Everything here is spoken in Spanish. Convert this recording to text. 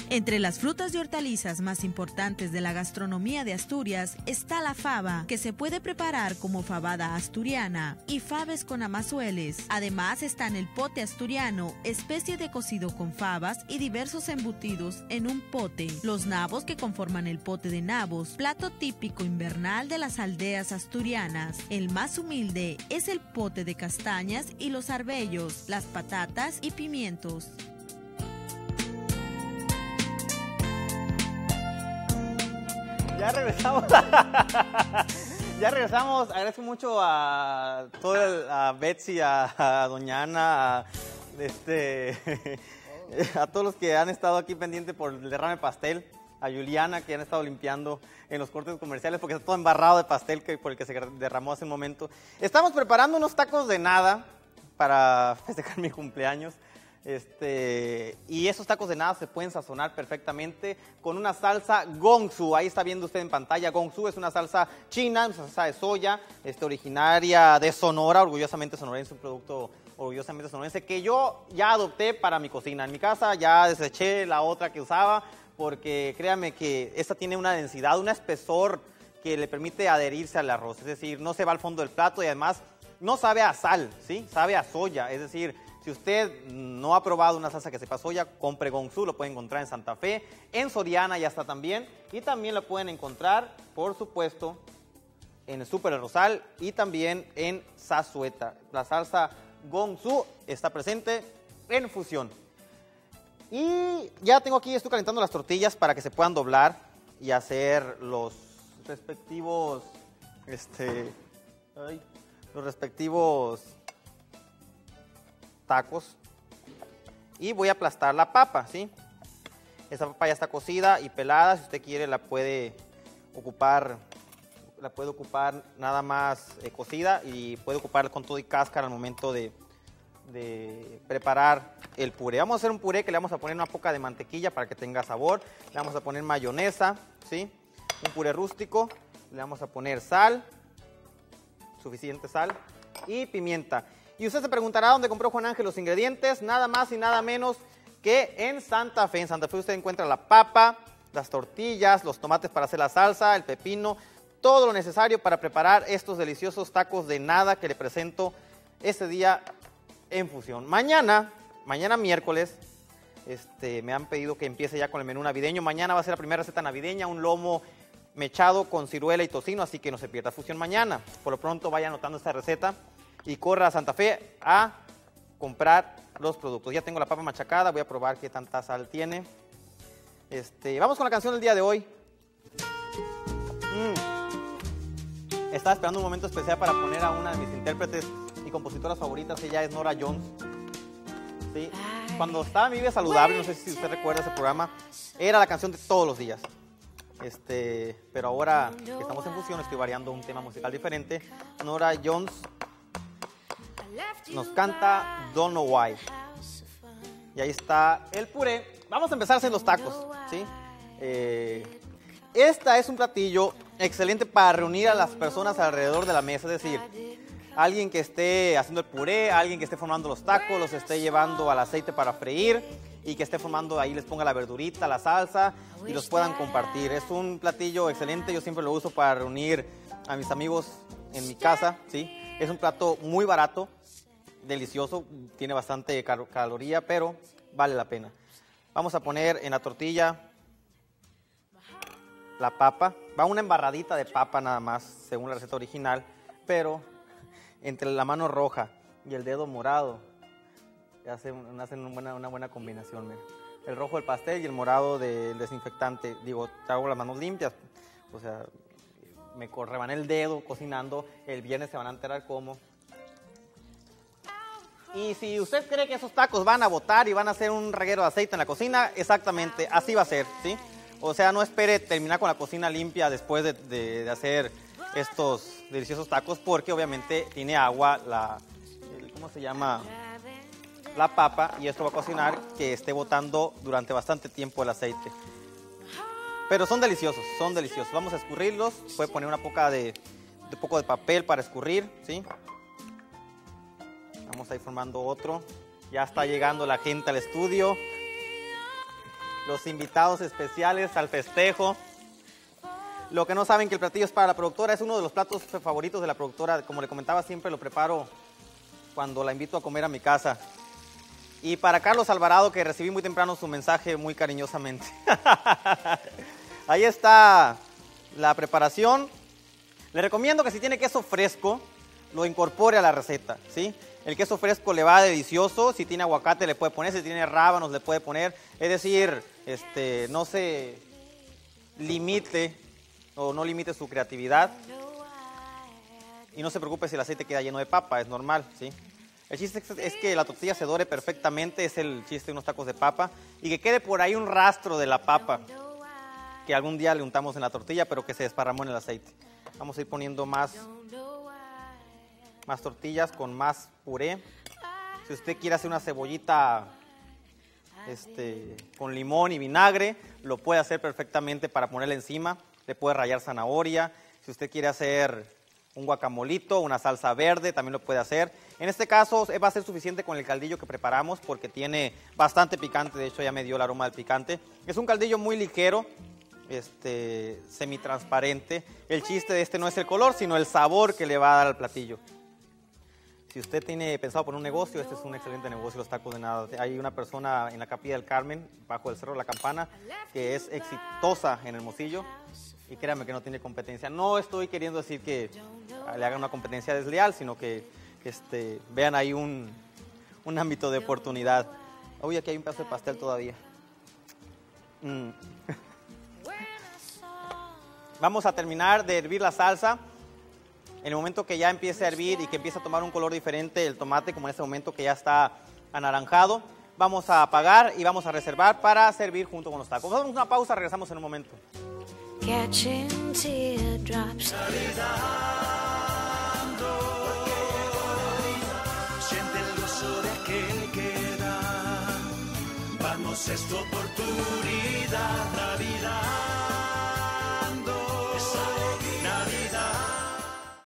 Entre las frutas y hortalizas más importantes de la gastronomía de Asturias está la faba, que se puede preparar como fabada asturiana y faves con amazueles. Además están el pote asturiano, especie de cocido con fabas y diversos embutidos en un pote. Los nabos, que conforman el pote de nabos, plato típico invernal de las aldeas asturianas. El más humilde es el pote de castañas y los arbellos, las patatas y pimientos. Ya regresamos. Ya regresamos. Agradezco mucho a a Betsy, a doña Ana, a todos los que han estado aquí pendientes por el derrame de pastel, a Juliana, que han estado limpiando en los cortes comerciales porque está todo embarrado de pastel por el que se derramó hace un momento. Estamos preparando unos tacos de nada para festejar mi cumpleaños. Y esos tacos de nada se pueden sazonar perfectamente con una salsa gongsu. Ahí está viendo usted en pantalla. Gongsu es una salsa china, una salsa de soya, originaria de Sonora, orgullosamente sonorense, un producto orgullosamente sonorense que yo ya adopté para mi cocina. En mi casa ya deseché la otra que usaba porque créanme que esta tiene una densidad, un espesor que le permite adherirse al arroz. Es decir, no se va al fondo del plato y además no sabe a sal, ¿sí? Sabe a soya. Es decir, si usted no ha probado una salsa que sepa soya, compre Gongsu, lo puede encontrar en Santa Fe, en Soriana ya está también, y también lo pueden encontrar, por supuesto, en el Súper El Rosal y también en Zazueta. La salsa Gongsu está presente en Fusión. Y ya tengo aquí, estoy calentando las tortillas para que se puedan doblar y hacer los respectivos, tacos. Y voy a aplastar la papa, ¿sí? Esta papa ya está cocida y pelada. Si usted quiere la puede ocupar nada más cocida y puede ocupar con todo y cáscara al momento de preparar el puré. Vamos a hacer un puré que le vamos a poner una poca de mantequilla para que tenga sabor. Le vamos a poner mayonesa, ¿sí? Un puré rústico. Le vamos a poner sal, suficiente sal, y pimienta. Y usted se preguntará dónde compró Juan Ángel los ingredientes. Nada más y nada menos que en Santa Fe. En Santa Fe usted encuentra la papa, las tortillas, los tomates para hacer la salsa, el pepino, todo lo necesario para preparar estos deliciosos tacos de nada que le presento este día en Fusión. Mañana miércoles, me han pedido que empiece ya con el menú navideño. Mañana va a ser la primera receta navideña, un lomo mechado con ciruela y tocino, así que no se pierda Fusión mañana. Por lo pronto vaya anotando esta receta y corra a Santa Fe a comprar los productos. Ya tengo la papa machacada, voy a probar qué tanta sal tiene. Vamos con la canción del día de hoy. Estaba esperando un momento especial para poner a una de mis intérpretes y compositoras favoritas. Ella es Norah Jones. ¿Sí? Cuando estaba en Mi Vida Saludable, no sé si usted recuerda ese programa, era la canción de todos los días. Pero ahora que estamos en Fusión, estoy variando un tema musical diferente. Norah Jones nos canta Don't Know Why. Y ahí está el puré. Vamos a empezar a hacer los tacos, ¿sí? Esta es un platillo excelente para reunir a las personas alrededor de la mesa. Es decir, alguien que esté haciendo el puré, alguien que esté formando los tacos, los esté llevando al aceite para freír y que esté formando, ahí les ponga la verdurita, la salsa y los puedan compartir. Es un platillo excelente, yo siempre lo uso para reunir a mis amigos en mi casa, ¿sí? Es un plato muy barato, delicioso, tiene bastante caloría, pero vale la pena. Vamos a poner en la tortilla la papa. Va una embarradita de papa nada más, según la receta original, pero entre la mano roja y el dedo morado hacen una buena combinación. Mira. El rojo del pastel y el morado del desinfectante. Digo, traigo las manos limpias, o sea, me rebané el dedo cocinando. El viernes se van a enterar cómo. Y si usted cree que esos tacos van a botar y van a hacer un reguero de aceite en la cocina, exactamente, así va a ser, ¿sí? O sea, no espere terminar con la cocina limpia después de hacer estos deliciosos tacos, porque obviamente tiene agua, ¿cómo se llama? La papa, y esto va a cocinar que esté botando durante bastante tiempo el aceite. Pero son deliciosos, son deliciosos. Vamos a escurrirlos, puede poner un poco de papel para escurrir, ¿sí? Vamos a ir formando otro. Ya está llegando la gente al estudio. los invitados especiales al festejo. Lo que no saben que el platillo es para la productora, es uno de los platos favoritos de la productora. Como le comentaba, siempre lo preparo cuando la invito a comer a mi casa. Y para Carlos Alvarado, que recibí muy temprano su mensaje muy cariñosamente. Ahí está la preparación. Le recomiendo que si tiene queso fresco, lo incorpore a la receta, ¿sí? El queso fresco le va delicioso. Si tiene aguacate le puede poner, si tiene rábanos le puede poner. Es decir, no se limite o no limite su creatividad. Y no se preocupe si el aceite queda lleno de papa, es normal, ¿sí? El chiste es que la tortilla se dore perfectamente, es el chiste de unos tacos de papa. Y que quede por ahí un rastro de la papa que algún día le untamos en la tortilla, pero que se desparramó en el aceite. Vamos a ir poniendo más tortillas con más puré. Si usted quiere hacer una cebollita con limón y vinagre, lo puede hacer perfectamente para ponerle encima. Le puede rallar zanahoria. Si usted quiere hacer un guacamolito, una salsa verde, también lo puede hacer. En este caso va a ser suficiente con el caldillo que preparamos porque tiene bastante picante. De hecho, ya me dio el aroma del picante. Es un caldillo muy ligero, semitransparente. El chiste de no es el color, sino el sabor que le va a dar al platillo. Si usted tiene pensado poner un negocio, este es un excelente negocio, los tacos de nada. Hay una persona en la Capilla del Carmen, bajo el Cerro de la Campana, que es exitosa en Hermosillo y créanme que no tiene competencia. No estoy queriendo decir que le hagan una competencia desleal, sino que vean ahí un ámbito de oportunidad. Uy, aquí hay un pedazo de pastel todavía. Vamos a terminar de hervir la salsa. En el momento que ya empiece a hervir y que empiece a tomar un color diferente el tomate, como en este momento que ya está anaranjado, vamos a apagar y vamos a reservar para servir junto con los tacos. Vamos a una pausa, regresamos en un momento. Catching teardrops. Siente el gozo de aquel que da. Vamos, es tu oportunidad, Navidad.